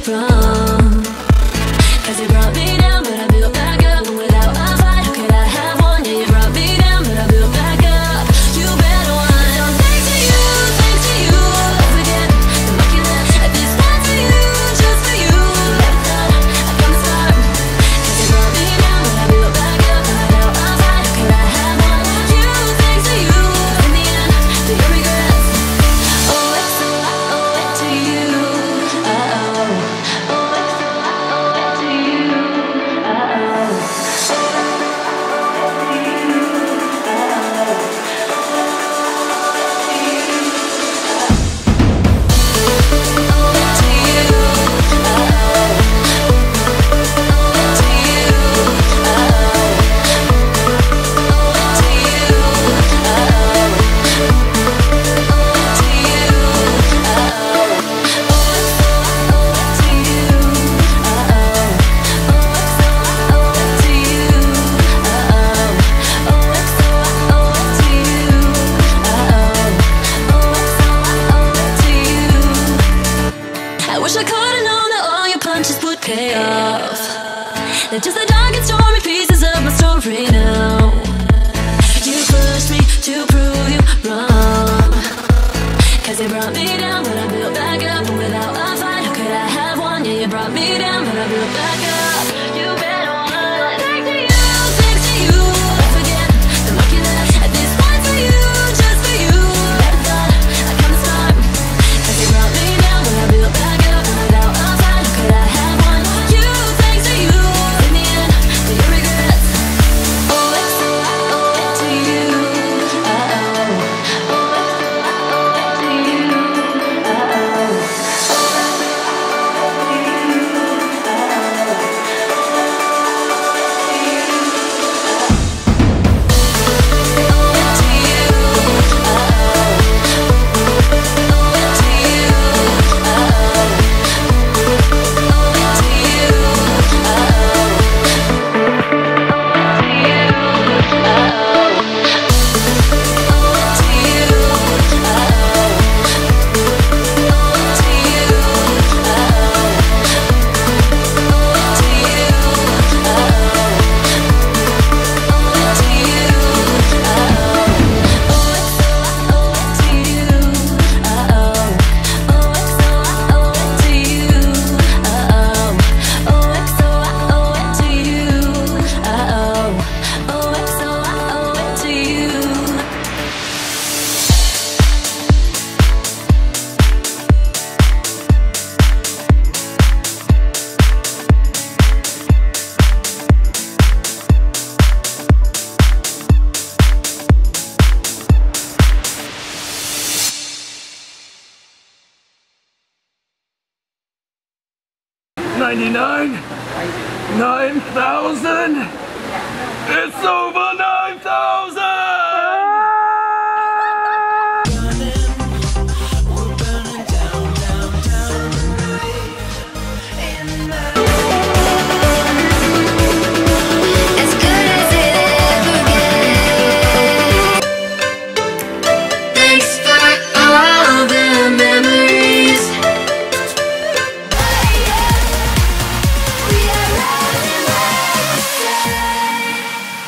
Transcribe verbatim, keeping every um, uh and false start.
wrong. Cause you brought me down, but I built back up. And without a fight, how could I have won? Yeah, you brought me down, but I built back up. You better won. So thanks to you, thanks to you. I forget the mark you left. I did that for you, just for you. Never thought I'd come this far. Cause you brought me down, but I built back up. And without a fight, how could I have won? You, thanks to you. In the end, to your regrets. Oh, it's so I owe it to you. Uh-oh. Oh, it's so I owe it to you. Uh-oh. I wish I could've known that all your punches would pay off. They're just the dark and stormy pieces of my story now. You pushed me to prove you wrong. Cause you brought me down, but I built back up. And without a fight, how could I have won? Yeah, you brought me down, but I built back up. You better won. Thanks to you, thanks to you. I forget the mark you left. I did that for you, just for you. Never thought I'd come this far. Cause you brought me down, but I built back up. And without a fight, how could I have won? You, thanks to you. In the end, to your regrets. Oh, it's so I owe it to you. Uh-oh. Oh, it's so I owe it to you. Uh-oh. ninety-nine, nine thousand, it's over now!